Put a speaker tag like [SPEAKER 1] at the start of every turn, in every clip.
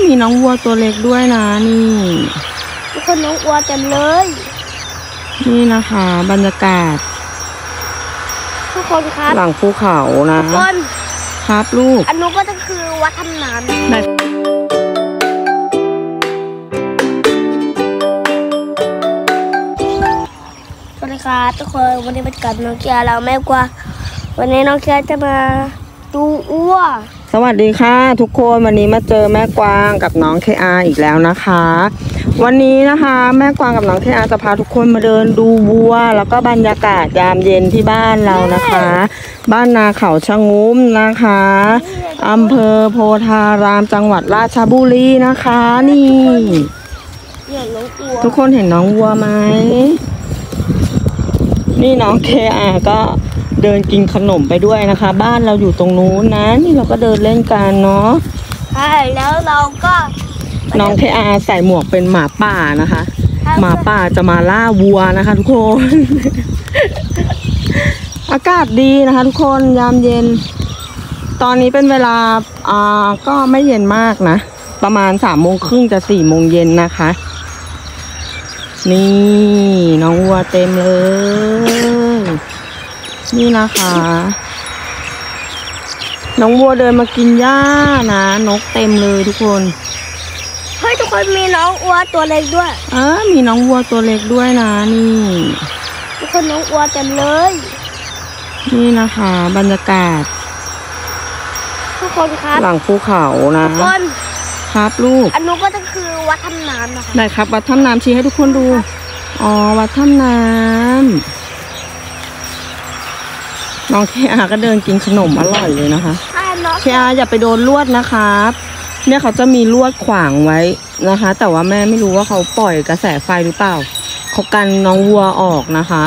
[SPEAKER 1] มีน้องวัวตัวเล็กด้วยนะนี่
[SPEAKER 2] ทุกคนน้องวัวเต็มเลย
[SPEAKER 1] นี่นะคะบรรยากาศ
[SPEAKER 2] ทุกคนครับ
[SPEAKER 1] หลังภูเขานะ
[SPEAKER 2] ทุกคน
[SPEAKER 1] ครับลูก
[SPEAKER 2] อันนู้นก็จะคือวัดทำน้ำสวัสดีครับทุกคนวันนี้เป็นกับน้องเกียร์เราแม่กว่าวันนี้น้องเกียร์จะมาดูวัว
[SPEAKER 1] สวัสดีค่ะทุกคนวันนี้มาเจอแม่กวางกับน้องเคอาอีกแล้วนะคะวันนี้นะคะแม่กวางกับน้องเคอาจะพาทุกคนมาเดินดูวัวแล้วก็บรรยากาศยามเย็นที่บ้านเรานะคะบ้านนาเขาชะงุ้มนะคะอำเภอโพธารามจังหวัดราชบุรีนะคะนี่ทุกคนเห็นน้องวัวไหมนี่น้องเคอาก็เดินกินขนมไปด้วยนะคะบ้านเราอยู่ตรงนู้นนะนี่เราก็เดินเล่นกันเนาะ
[SPEAKER 2] ใช่แล้วเราก็
[SPEAKER 1] น้องเคอาใส่หมวกเป็นหมาป่านะคะหมาป่าจะมาล่าวัวนะคะทุกคน อากาศดีนะคะทุกคนยามเย็นตอนนี้เป็นเวลาก็ไม่เย็นมากนะประมาณ3:30จะ4:00เย็นนะคะนี่น้องวัวเต็มเลยนี่นะคะน้องวัวเดินมากินหญ้านะนกเต็มเลยทุกคน
[SPEAKER 2] เฮ้ยทุกคนมีน้องวัวตัวเล็กด้วย
[SPEAKER 1] มีน้องวัวตัวเล็กด้วยนะนี่
[SPEAKER 2] ทุกคนน้องวัวเต็มเลย
[SPEAKER 1] นี่นะคะบรรยากาศ
[SPEAKER 2] ทุกคนครับ
[SPEAKER 1] หลังภูเขานะ
[SPEAKER 2] ทุกคน
[SPEAKER 1] ครับลูก
[SPEAKER 2] อันนู้นก็จะคือวัดถ้ำน้ำนะคะ
[SPEAKER 1] ไหนครับวัดถ้ำน้ำชี้ให้ทุกคนดูอ๋อวัดถ้ำน้ำน้องเคอาก็เดินกินขนมอร่อยเลยนะคะเคอาอย่าไปโดนลวดนะครับเนี่ยเขาจะมีลวดขวางไว้นะคะแต่ว่าแม่ไม่รู้ว่าเขาปล่อยกระแสไฟหรือเปล่าเขากันน้องวัวออกนะคะ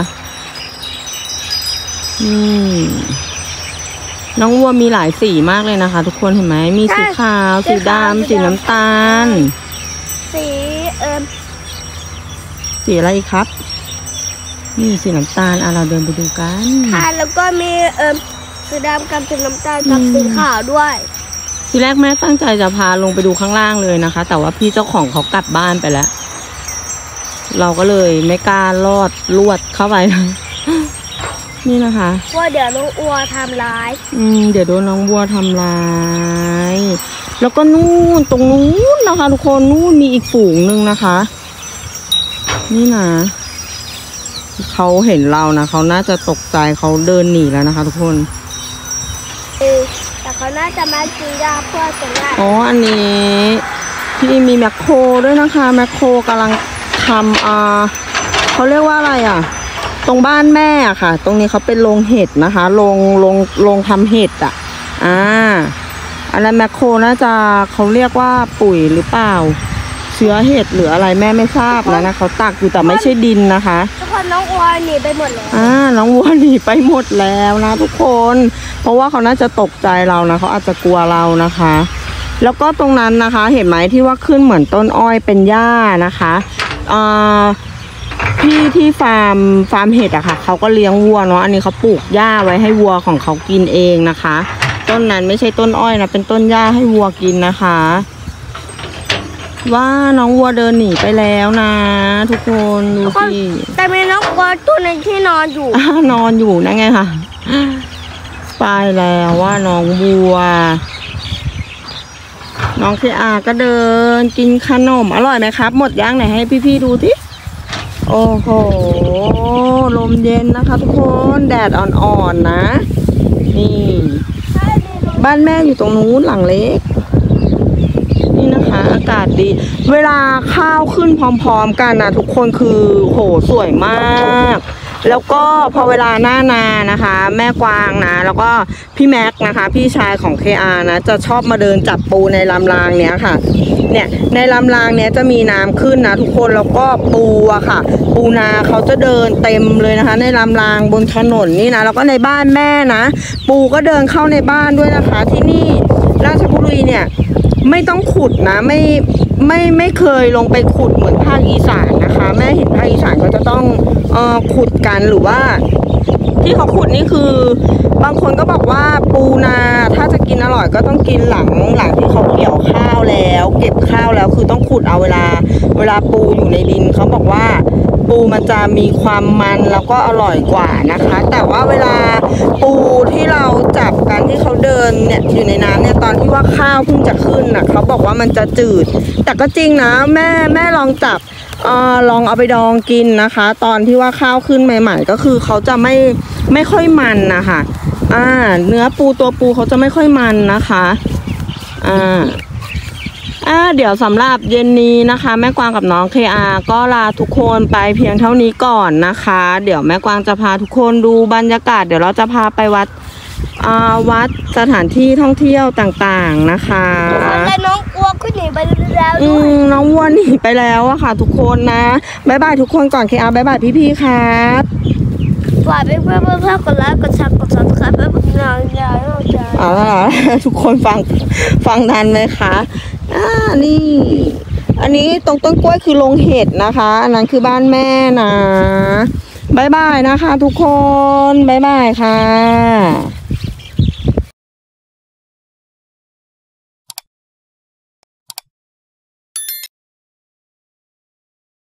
[SPEAKER 1] น้องวัวมีหลายสีมากเลยนะคะทุกคนเห็นไหมมีสีขาวสีดำสีน้ำตาลสีอะไรอีกครับนี่สีน้ำตาลเราเดินไปดูกัน
[SPEAKER 2] ค่ะแล้วก็มีสีดำกับสีน้ำตาลกับสีขาวด้วย
[SPEAKER 1] ทีแรกแม่ตั้งใจจะพาลงไปดูข้างล่างเลยนะคะแต่ว่าพี่เจ้าของเขากลับบ้านไปแล้วเราก็เลยไม่กล้าลอดลวดเข้าไปนะนี่นะคะ
[SPEAKER 2] ว่าเดี๋ยวน้องวัวทำร้าย
[SPEAKER 1] เดี๋ยวโดนน้องวัวทำร้ายแล้วก็นู่นตรงนู้นนะคะทุกคนนู่นมีอีกฝูงหนึ่งนะคะนี่นะเขาเห็นเรานะเขาน่าจะตกใจเขาเดินหนีแล้วนะคะทุกคน
[SPEAKER 2] แต่เขาน่าจะมากินยาเพื่อจะได้
[SPEAKER 1] อันนี้ที่มีแมคโครด้วยนะคะแมคโครกำลังทำเขาเรียกว่าอะไรตรงบ้านแม่ค่ะตรงนี้เขาเป็นโรงเห็ดนะคะโรงทำเห็ดอันนั้นแมคโครน่าจะเขาเรียกว่าปุ๋ยหรือเปล่าเชื้อเห็ดหรืออะไรแม่ไม่ทราบนะเขาตักอยู่แต่ไม่ใช่ดินนะคะ
[SPEAKER 2] ทุกคนน้องวัวหนีไปหมดแล้ว
[SPEAKER 1] น้องวัวหนีไปหมดแล้วนะทุกคนเพราะว่าเขาน่าจะตกใจเรานะเขาอาจจะกลัวเรานะคะแล้วก็ตรงนั้นนะคะเห็นไหมที่ว่าขึ้นเหมือนต้นอ้อยเป็นหญ้านะคะที่ฟาร์มเห็ดค่ะเขาก็เลี้ยงวัวเนาะอันนี้เขาปลูกหญ้าไว้ให้วัวของเขากินเองนะคะต้นนั้นไม่ใช่ต้นอ้อยนะเป็นต้นหญ้าให้วัวกินนะคะว่าน้องวัวเดินหนีไปแล้วนะทุกคนดูสิ
[SPEAKER 2] แต่มีน้องวัวตัวนึงที่นอนอยู่
[SPEAKER 1] นอนอยู่นั่นไงค่ะไปแล้วว่าน้องวัวน้องเคอาก็เดินกินขนมอร่อยไหมครับหมดย่างไหนให้พี่ๆดูที่โอ้โหลมเย็นนะคะทุกคนแดดอ่อนๆนะนี่บ้านแม่อยู่ตรงนู้นหลังเล็กนี่นะคะอากาศดีเวลาข้าวขึ้นพร้อมๆกันนะทุกคนคือโหสวยมากแล้วก็พอเวลาหน้านานะคะแม่กวางนะแล้วก็พี่แม็กนะคะพี่ชายของ KR นะจะชอบมาเดินจับปูในลำรางเนี้ยค่ะเนี่ยในลำรางเนี้ยจะมีน้ำขึ้นนะทุกคนแล้วก็ปูค่ะปูนาเขาจะเดินเต็มเลยนะคะในลำรางบนถนนนี่นะแล้วก็ในบ้านแม่นะปูก็เดินเข้าในบ้านด้วยนะคะที่นี่ราชบุรีเนี่ยไม่ต้องขุดนะไม่เคยลงไปขุดเหมือนภาคอีสานนะคะแม่เห็นภาคอีสานก็จะต้องขุดกันหรือว่าที่ที่เขาขุดนี่คือบางคนก็บอกว่าปูนาถ้าจะกินอร่อยก็ต้องกินหลังที่เขาเกี่ยวข้าวแล้ว เก็บข้าวแล้วคือต้องขุดเอาเวลาปูอยู่ในดินเขาบอกว่าปูมันจะมีความมันแล้วก็อร่อยกว่านะคะ แต่ว่าเวลาปูที่เราจับกันที่เขาเดินเนี่ยอยู่ในน้ำเนี่ยตอนที่ว่าข้าวเพิ่งจะขึ้นน่ะเขาบอกว่ามันจะจืดแต่ก็จริงนะแม่ลองจับลองเอาไปดองกินนะคะ ตอนที่ว่าข้าวขึ้นใหม่ๆก็คือเขาจะไม่ค่อยมันนะคะเนื้อปูตัวปูเขาจะไม่ค่อยมันนะคะเดี๋ยวสำหรับเย็นนี้นะคะแม่กวางกับน้อง KR ก็ลาทุกคนไปเพียงเท่านี้ก่อนนะคะ เดี๋ยวแม่กวางจะพาทุกคนดูบรรยากาศเดี๋ยวเราจะพาไปวัดสถานที่ท่องเที่ยวต่างๆนะคะ
[SPEAKER 2] แล้วน้องกลัวก็หนีไปแล้วด้วย
[SPEAKER 1] น้องวัวหนีไปแล้วอะค่ะทุกคนนะบ๊ายบายทุกคนก่อน KR บ๊ายบายพี่ๆครับ
[SPEAKER 2] ฝากเพื่อนๆกดไลค์กดแชร์กด Subscribe ให้ผมหน่อย
[SPEAKER 1] ทุกคนฟังทันไหมคะนี่อันนี้ตรงต้นกล้วยคือโรงเห็ดนะคะอันนั้นคือบ้านแม่นะบ๊ายบายนะคะทุกคนบ๊ายบายค่ะ